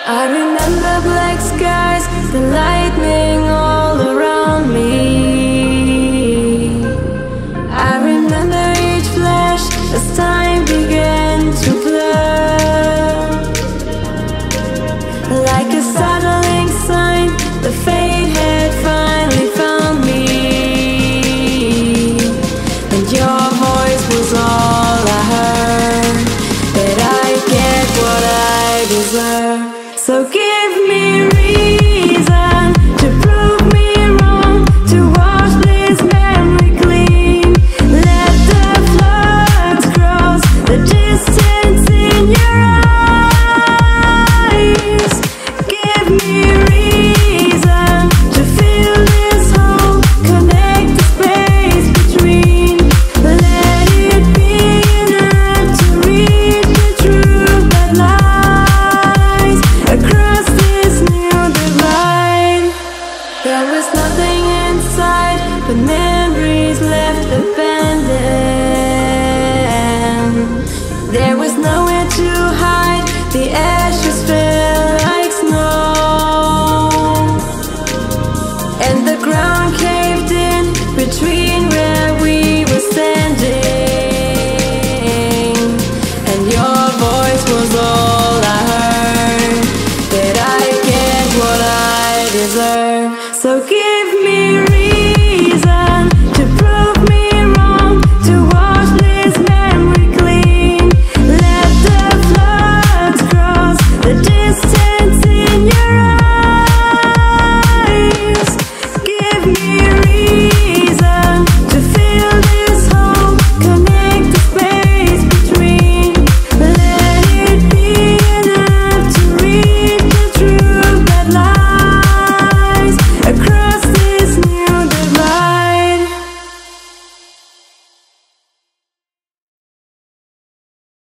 I remember black skies, the lightning all around me. I remember each flash as time began to blur. Like a startling sign, the fate had finally found me, and your voice was all I heard, that I get what I deserve. So give me reason to prove me wrong, to wash this memory clean. Let the floods cross the distance in your eyes. Give me reason to feel this hole, connect the space between. Let it be enough to reach the truth that lies across this new divide. There was nothing inside but memories left abandoned. There was nowhere to hide the